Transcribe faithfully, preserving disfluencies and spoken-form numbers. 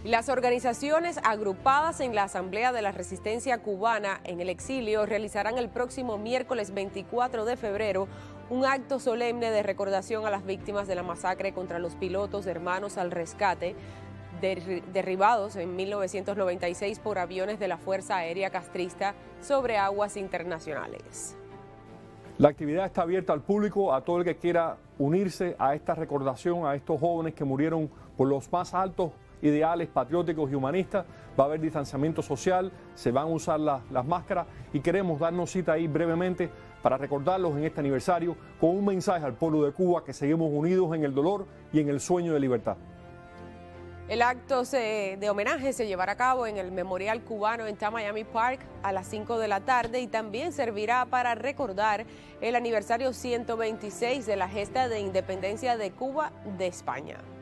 Las organizaciones agrupadas en la Asamblea de la Resistencia Cubana en el exilio realizarán el próximo miércoles veinticuatro de febrero un acto solemne de recordación a las víctimas de la masacre contra los pilotos Hermanos al Rescate, der- derribados en mil novecientos noventa y seis por aviones de la Fuerza Aérea Castrista sobre aguas internacionales. La actividad está abierta al público, a todo el que quiera unirse a esta recordación, a estos jóvenes que murieron por los más altos ideales patrióticos y humanistas. Va a haber distanciamiento social, se van a usar las, las máscaras y queremos darnos cita ahí brevemente para recordarlos en este aniversario con un mensaje al pueblo de Cuba que seguimos unidos en el dolor y en el sueño de libertad. El acto se, de homenaje se llevará a cabo en el Memorial Cubano en Tamiami Park a las cinco de la tarde y también servirá para recordar el aniversario ciento veintiséis de la gesta de independencia de Cuba de España.